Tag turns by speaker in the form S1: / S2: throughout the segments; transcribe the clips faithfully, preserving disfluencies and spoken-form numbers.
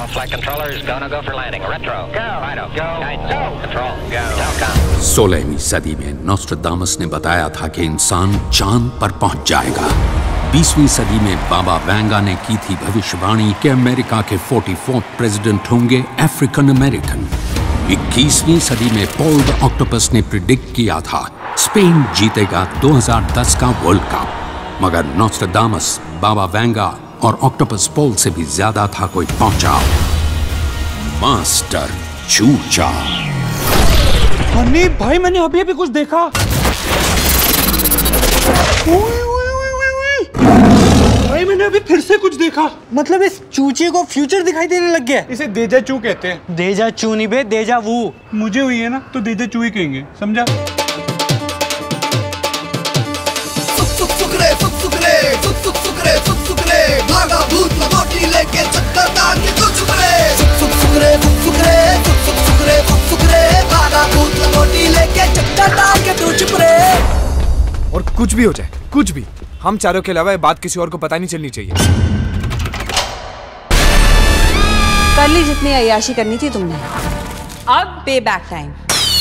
S1: All flight controllers, go no go for landing. Retro, go. Fido, go. Guidance, go. Control, go. Telcom.
S2: सोलहवीं सदी में Nostradamus ने बताया था कि इंसान चांद पर पहुंच जाएगा। बीसवीं सदी में बाबा वैंगा ने की थी भविष्यवाणी कि अमेरिका के चौवालीसवें प्रेसिडेंट होंगे अफ्रीकन अमेरिकन। इक्कीसवीं सदी में पॉल द ऑक्टोपस ने प्रिडिक्ट किया था स्पेन जीतेगा दो हज़ार दस का वर्ल्ड कप। मगर नॉस्ट्राडामस, बाबा वैंगा और ऑक्टोपस पॉल से भी ज्यादा था कोई पहुंचा। मास्टर चूचा।
S3: हनी भाई, मैंने अभी अभी कुछ देखा। उई, उई, उई, उई, उई। भाई मैंने अभी फिर से कुछ देखा।
S4: मतलब इस चूचे को फ्यूचर दिखाई देने लग गया।
S3: इसे देजा चू कहते हैं।
S4: देजा चू नहीं बे, देजा वू।
S3: मुझे हुई है ना तो देजा चू ही कहेंगे, समझा?
S5: भागा भूत लंगोटी लेके चक्कर तान के तू चुप रे। सुक सुक सुक रे, सुक सुक रे, सुक सुक सुक रे, सुक सुक रे। भागा भूत लंगोटी लेके चक्कर तान के तू चुप रे।
S6: और कुछ भी हो जाए, कुछ भी, हम चारों के अलावा ये बात किसी और को पता नहीं चलनी चाहिए।
S7: कर ली जितनी अय्याशी करनी थी तुमने, अब पे बैक टाइम।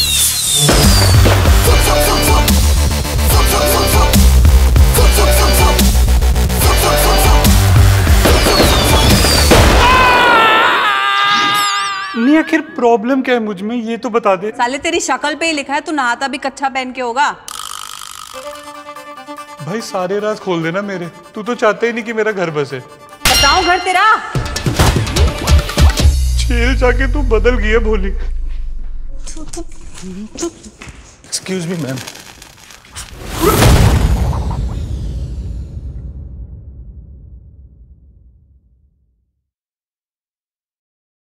S3: नहीं, आखिर प्रॉब्लम क्या है मुझ में, ये तो बता दे।
S7: साले तेरी शक्ल पे ही लिखा है तू नहाता भी कच्छा पहन के होगा।
S3: भाई सारे राज खोल देना मेरे, तू तो चाहते ही नहीं कि मेरा घर बसे।
S7: बताऊं घर तेरा?
S3: छेल जाके तू बदल गई है भोली। Excuse me ma'am.